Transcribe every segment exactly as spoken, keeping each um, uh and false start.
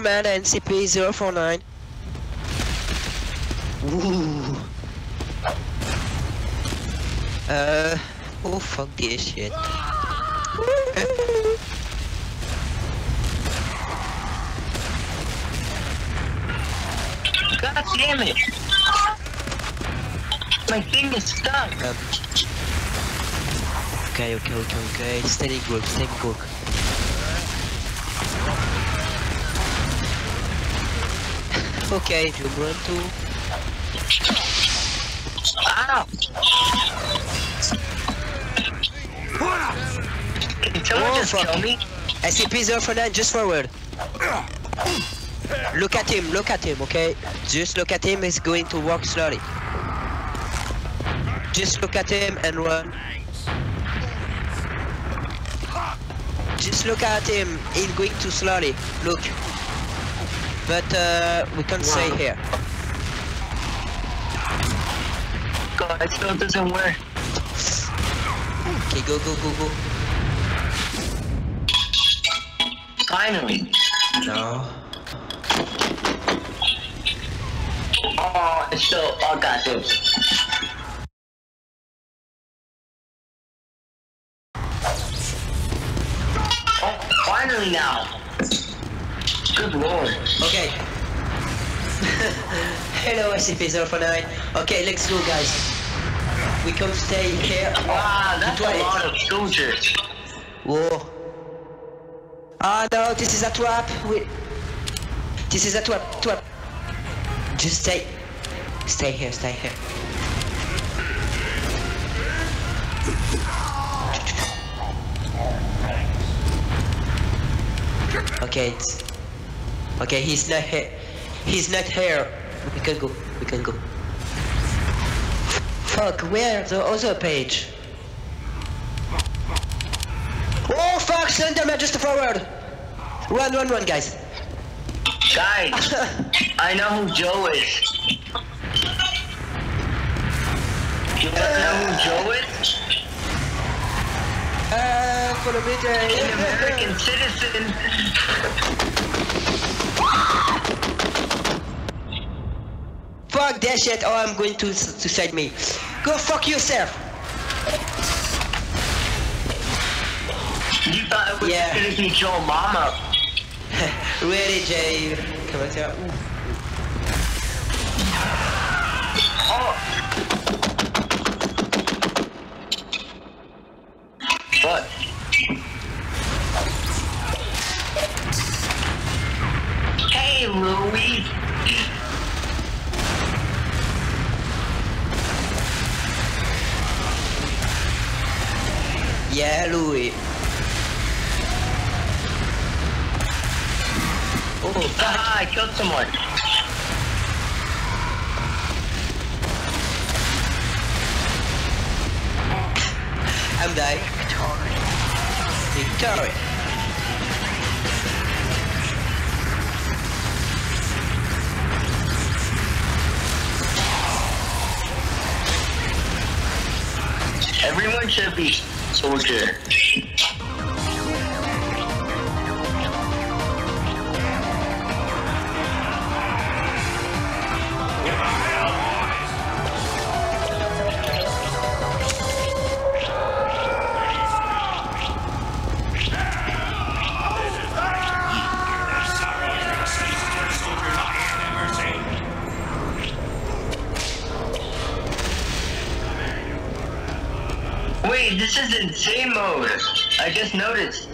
man, N C P zero four nine. Ooh. Uh, oh fuck this shit. God damn it! My thing is stuck. Um, okay, okay, okay, okay. Steady grip, steady grip. Okay, if you want to. Ow! Can someone Oh, just fuck. kill me? S C P zero four nine, just forward. Look at him, look at him, okay? Just look at him, he's going to walk slowly. Just look at him and run. Just look at him, he's going too slowly. Look. But uh, we can't stay here. God, it still doesn't work. Okay, go, go, go, go. Finally. No. Oh, it's still. Oh, God, dude. Oh, finally now. Good lord. Okay. Hello, S C P zero four nine. Okay, let's go, guys. We can stay here. Wow, that's Twice. a lot of soldiers. Whoa. Ah no, this is a trap. We... This is a trap. Trap. Just stay. Stay here. Stay here. Okay. It's... Okay, he's not here. He's not here. We can go. We can go. Fuck. Where the other page? Oh fuck, Slenderman just forward! Run, run, run, guys. Guys, I know who Joe is. You guys know who Joe is? Uh, follow me there. An American citizen. Fuck that shit, oh I'm going to to side me. Go fuck yourself! You thought it was Yeah. gonna be Joe Mama. Really, Jay? Come on, here. Oh. What? Hey, Louie. Yeah, Louis. Oh, fuck. Ah, I killed someone. I'm dying. Victoria. Everyone should be soldier. Wait, this is insane mode. I just noticed.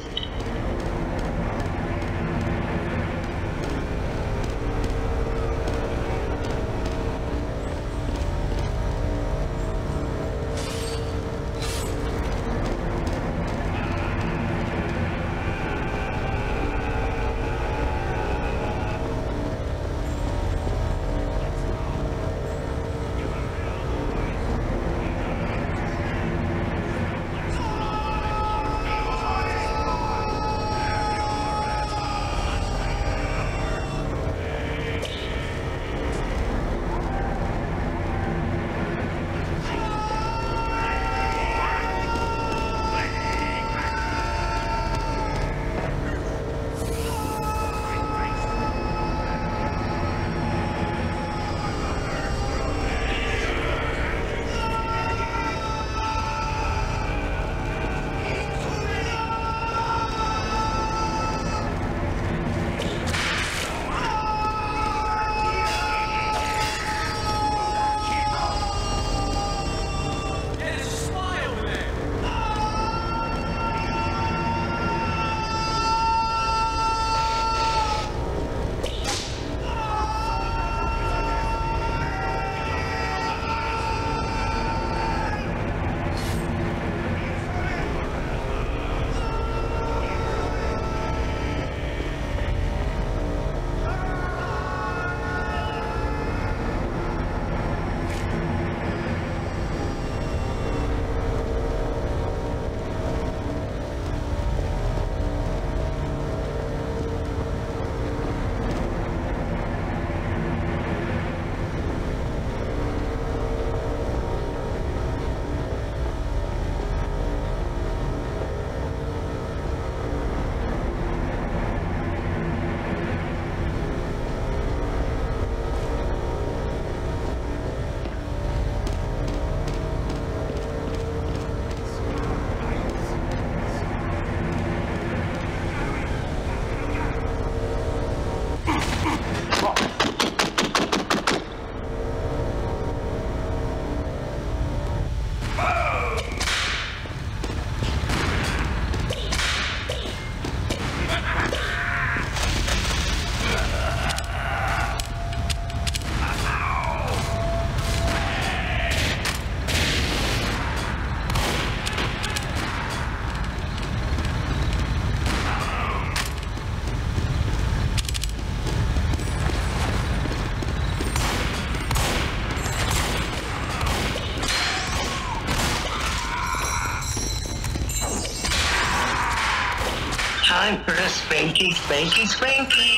Spanky, spanky, spanky.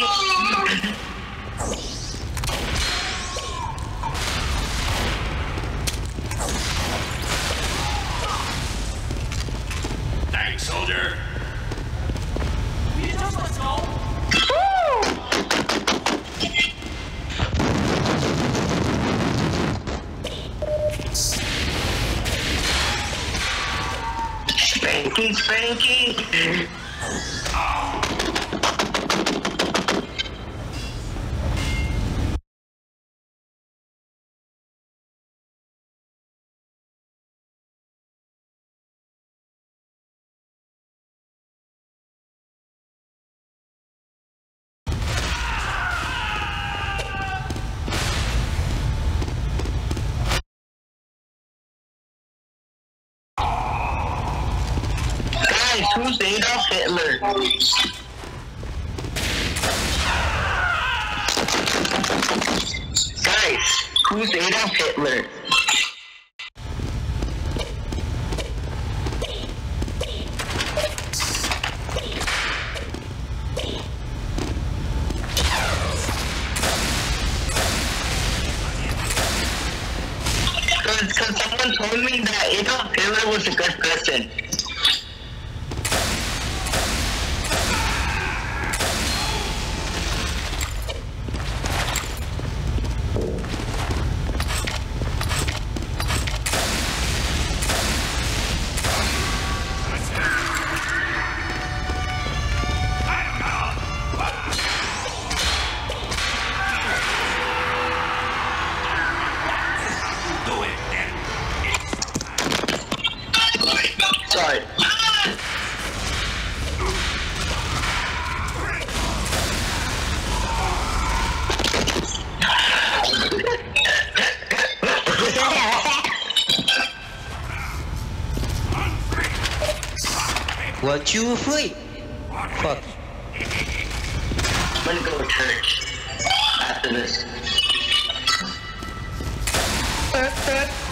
Thanks, soldier. Spanky, spanky. Guys, who's Adolf Hitler? Guys, who's Adolf Hitler? Because someone told me that Adolf Hitler was a good person. Sorry. One, two, three. Fuck. I'm gonna go to church after this.